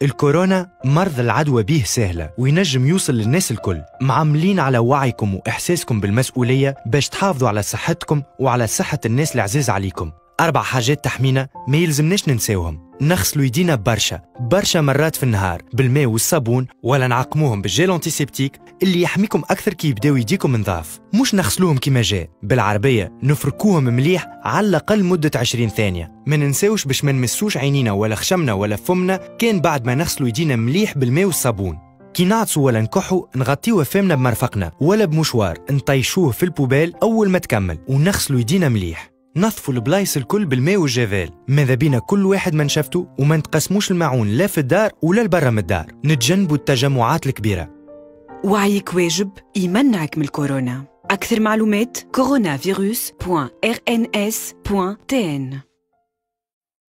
الكورونا مرض العدوى به سهلة وينجم يوصل للناس الكل. معاملين على وعيكم وإحساسكم بالمسؤولية باش تحافظوا على صحتكم وعلى صحة الناس العزيز عليكم. 4 حاجات تحمينا ما يلزمناش ننساوهم. نغسلوا يدينا برشا مرات في النهار بالماء والصابون، ولا نعقموهم بالجيل انتيسيبتيك اللي يحميكم أكثر كي يبداو يديكم نظاف. مش نغسلوهم كيما جاء، بالعربية نفركوهم مليح على الأقل مدة 20 ثانية. ما ننساوش باش ما نمسوش عينينا ولا خشمنا ولا فمنا كان بعد ما نغسلوا يدينا مليح بالماء والصابون. كي نعطسوا ولا نكحوا نغطيوا فمنا بمرفقنا ولا بمشوار، نطيشوه في البوبال أول ما تكمل، ونغسلوا يدينا مليح. نظفوا البلايص الكل بالماء والجافيل، ماذا بينا كل واحد من شافته، وما نتقسموش الماعون لا في الدار ولا لبرا من الدار. نتجنبوا التجمعات الكبيرة. وعيك واجب يمنعك من الكورونا. أكثر معلومات coronavirus.rns.tn